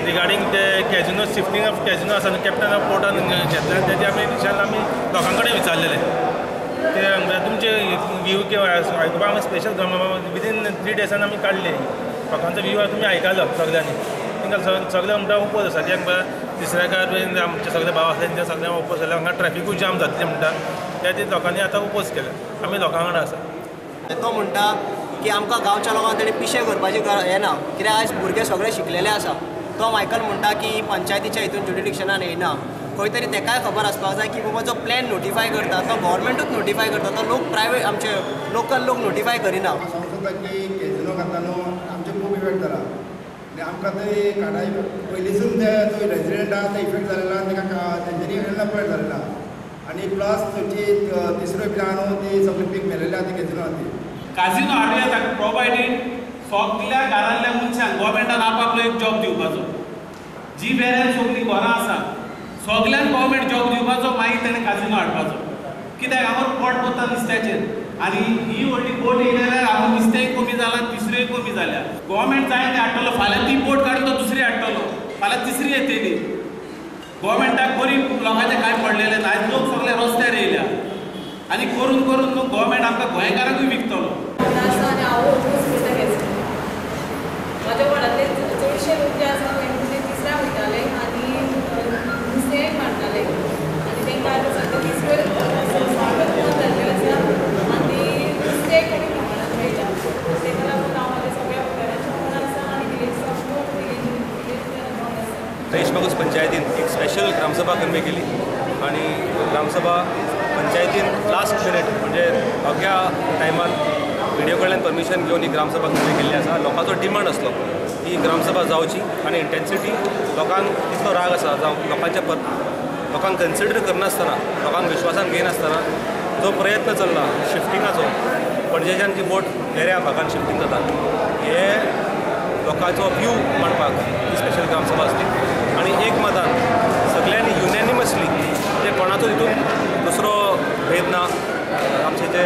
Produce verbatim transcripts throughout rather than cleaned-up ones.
regarding ते casino shifting of casino आसा captain of पोर्टान घेतले तेजे आमी विशयान आमी लोकां कडेन विचारलेले ते तुमचे व्यू आयकुपाक आमी स्पेशल विदीन थ्री डेजान आमी काडले लोकांचो व्यू तुमी आयकलो सगळ्यांनी तांकां सगळे म्हणटा ओपोज आसा कित्याक तिसऱ्याकार आमचे सगळे भाव आसले ते सगळ्यांक ओपोज जाले हांगा ट्रॅफिकूय जाम जातले म्हणटा त्या खातीर लोकांनी आतां ओपोज केला आमी लोकां कडेन आसा तो म्हणटा की आमकां गांवच्या लोकांक तेणी पिशे करपाची हें ना कित्याक आयज भुरगे सगळे शिकलेले आसा तो मायकल म्हणटा की पंचायतीच्या हितून ज्युडिडिक्शनान येना खंय तरी ताकाय खबर आसपाक जाय की बाबा जो प्लॅन नोटिफाय करता तो गव्हर्मेंटूच नोटिफाय करता तो लोक प्रायवेट आमचे लोकल लोक नोटिफाय करिना सांगता की कॅजिनो खाता न्हू आमचे खूब इफेक्ट जाला आनी आमकां थंय काडाय पयलींसून ते थंय रेजिडेंट आसा ते इफेक्ट जालेला ताका तेंच्यांनी इफेक्ट जालेला आनी प्लस थंयची तिसऱ्यो बी आहा न्हू ती सगळी पीक मेलेली आहा ती कॅजिनो आहा ती काजिनो हाडूया ताका प्रोवायडीड सगळ्या घरांतल्या मनशांक गव्हर्मेंटान आपआपलो एक जॉब दिवपाचो जी वेऱ्यान सगळीं घरां आसा सगळ्यांक गव्हर्मेंट जॉब दिवपाचो मागीर ताणें काजिनो हाडपाचो कित्याक हांगा पोट पडटा नुस्त्याचेर आनी ही व्हडली बोट येयल्या जाल्यार हांगा नुस्तेंय कमी जालां तिसऱ्योय कमी जाल्या गव्हर्मेंट जाय तें हाडटलो फाल्यां ती बोट काडून तो दुसरी हाडटलो फाल्यां तिसरी येतली गव्हर्मेंटाक बरी लोकांचें कांय पडलेलें ना आयज लोक सगळे रस्त्यार येयल्या आनी करून करून न्हू गव्हर्मेंट आमकां गोंयकारांकूय विकतलो माझ्या वाड्यातले चडशे लोक जे आसा ते तिसऱ्या वयताले आनी नुस्तें मारताले आनी तांकां आतां सद्या तिसऱ्यो स्वागत बंद जाल्ल्यो आसा आनी नुस्तें कमी प्रमाणांत मेळटा ताका लागून हांव म्हाज्या सगळ्या वाठाराच्या वांगडा आसा आनी विलेज रेशमागूस पंचायतीन एक स्पेशल ग्रामसभा कन्वे केली आणि ग्रामसभा पंचायतीन लास्ट मिनीट म्हणजे अवघ्या टायमान व्हिडिओ कडल्यान परमिशन घेवन ही ग्रामसभा कन्वे केल्ली आसा लोकांचो डिमांड आसलो ही ग्रामसभा जावची आनी इंटेन्सिटी लोकांक इतलो राग आसा जावं लोकांच्या पर लोकांक कन्सिडर करनासतना लोकांक विश्वासान घेयनासतना जो प्रयत्न चल्ला शिफ्टिंगाचो पणजेच्यान जी बोट वेऱ्या भागान शिफ्टिंग जाता हे लोकांचो व्यू मांडपाक ही स्पेशल ग्रामसभा आसली आनी एक मतान सगळ्यांनी युनॅनिमसली म्हणजे कोणाचो हितून दुसरो भेद ना आमचे जे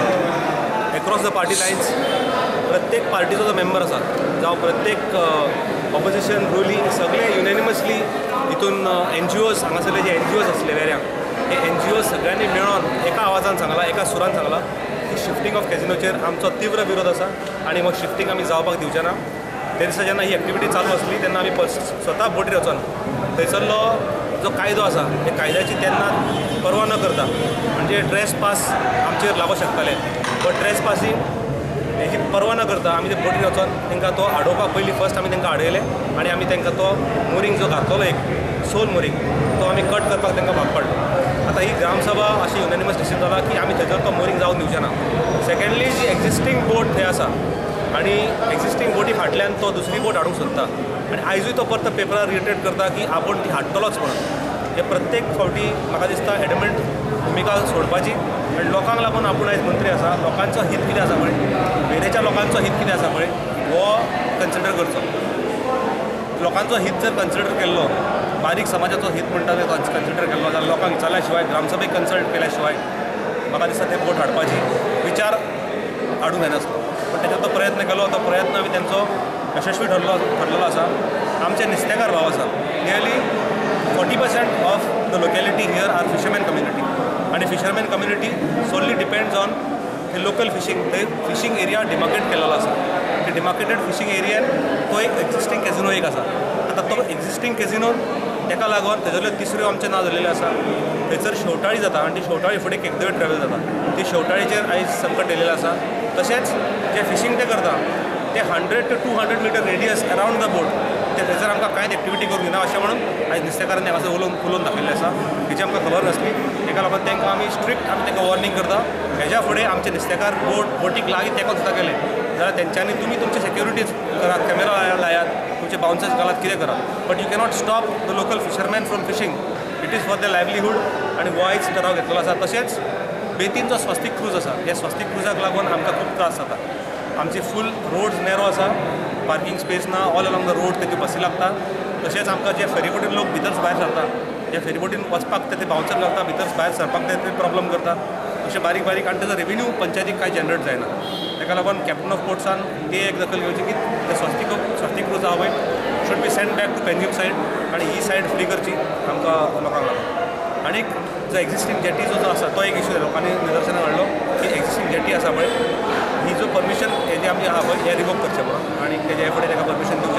एक्रॉस द पार्टी लायन्स प्रत्येक पार्टीचो जो मेंबर आसा जावं प्रत्येक ऑपोजिशन रुलींग सगळे युनॅनिमसली हितून एन जी ओज हांगासरले जे एन जी ओज आसले वेऱ्यां हे एन जी ओज सगळ्यांनी मेळोन एका आवाजान सांगला एका सुरान सांगला की शिफ्टिंग ऑफ कॅजिनोचेर आमचो तीव्र विरोध आसा आनी मग शिफ्टिंग आमी जावपाक दिवचे ना ते दिसा जेन्ना ही एक्टिविटी चालू आसली तेन्ना आमी स्वता बोटीर वचोन थंयसरलो जो कायदो आसा हे कायद्याची तेन्ना परवा न करता म्हणजे ड्रेस पास आमचेर लागू शकताले बट ड्रेस पासींग हेजी परवा न करता आमी ते बोटीर वचोन तांकां तो आडोवपाक पयलीं फर्स्ट आमी तांकां आडयले आनी आमी तांकां तो मोरींग जो घातलेलो एक सोल मोरींग तो आमी कट करपाक तांकां भाग पडलो आतां ही ग्रामसभा अशी युनॅनिमस डिसिजन जाला की आमी थंयसर तो मोरींग जावंक दिवचे ना सेकेंडली जी एक्झिस्टींग बोट थंय आसा आनी एक्झिस्टींग बोटी फाटल्यान तो दुसरी बोट हाडूंक सोदता आनी आयजूय तो परत पेपरार रिटेट करता की आपूण ती हाडटलोच म्हणून हे प्रत्येक फावटी म्हाका दिसता एडमेंट भुमिका सोडपाची आनी लोकांक लागून आपूण आयज मंत्री आसा लोकांचो हीत कितें आसा पळय वेरेच्या लोकांचो हीत कितें आसा पळय हो कन्सिडर करचो लोकांचो हीत जर कन्सिडर केल्लो बारीक समाजाचो हीत म्हणटा ते कन्सिडर केल्लो जाल्यार लोकांक विचारल्या शिवाय ग्रामसभेक कन्सल्ट केल्या शिवाय म्हाका दिसता ते बोट हाडपाची विचार हाडूंक येनासलो पण त्याच्यात तो प्रयत्न केलो तो प्रयत्न आमी तेंचो यशस्वी ठरलो ठरलेलो आसा आमचे नुस्तेकार भाव आसा nearly forty percent of the locality here are fisherman community आनी fisherman community solely depends on हे लोकल फिशींग थंय फिशींग एरिया डिमार्केट केलेलो आसा ते डिमार्केटेड फिशींग एरियान तो एक एक्झिस्टींग कॅजिनो एक आसा आतां तो एक्झिस्टींग कॅजिनोन ताका लागून तेजल्यो तिसऱ्यो आमचें नांव जाल्लेलें आसा थंयसर शेवटाळी जाता आनी ती शेवटाळी फुडें केकदळ ट्रॅवल जाता ती शेवटाळीचेर आयज संकट येयलेलें आसा तशेंच जे फिशींग ते करता ते hundred two two hundred metre radius around the boat ते थंयसर आमकां कांयच एक्टिविटी करूंक दिना अशें म्हणून आयज नुस्तेकारांनी हांगासर उलोवन उलोवन दाखयल्लें आसा हेची आमकां खबर नासली ताका लागून तांकां आमी स्ट्रिक्ट आमी तांकां वॉर्निंग करता हेज्या फुडें आमचे नुस्तेकार बोट बोटीक लागीं तेंको सुद्दां केले जाल्यार तेंच्यांनी तुमी तुमचे सेक्युरिटीज करात कॅमेरा लायात तुमचे बाउन्सर्स घालात कितें करात but you cannot stop the local fisherman from fishing it is for the livelihood आनी हो आयज ठराव घेतलेलो आसा तशेंच बेतीन जो स्वस्तीक क्रूज आसा ह्या स्वस्तीक क्रुजाक लागून आमकां खूब त्रास जाता आमचे फूल रोड्स नॅरो आसा पार्किंग स्पेस ना ऑल अलॉंग द रोड तेजे बसी लागता तशेंच आमकां जे फेरीबोटीन लोक भितर भायर सरता जे फेरीबोटीन वचपाक ते बाउन्सर घालता भितर भायर सरपाक ते प्रॉब्लम करता अशें बारीक बारीक आनी तेजो रेवेन्यू पंचायतीक कांय जनरेट जायना ताका लागून कॅप्टन ऑफ पोर्ट्सान ती एक दखल घेवची की ते स्वस्तीक स्वस्तीक क्रूज आहा पळय should be send back to Panjim side आनी ही सायड फ्री करची आमकां लोकांक लागून आनीक जो एक्झिस्टींग जेटीचो जो आसा तो एक इशू लोकांनी निदर्शनाक हाडलो की एक्झिस्टींग जेटी आसा पळय ही जो परमिशन हेजी आमी आहा पळय हें रिवोक करचें म्हणून आनी तेज्या फुडें ताका परमिशन दिवंक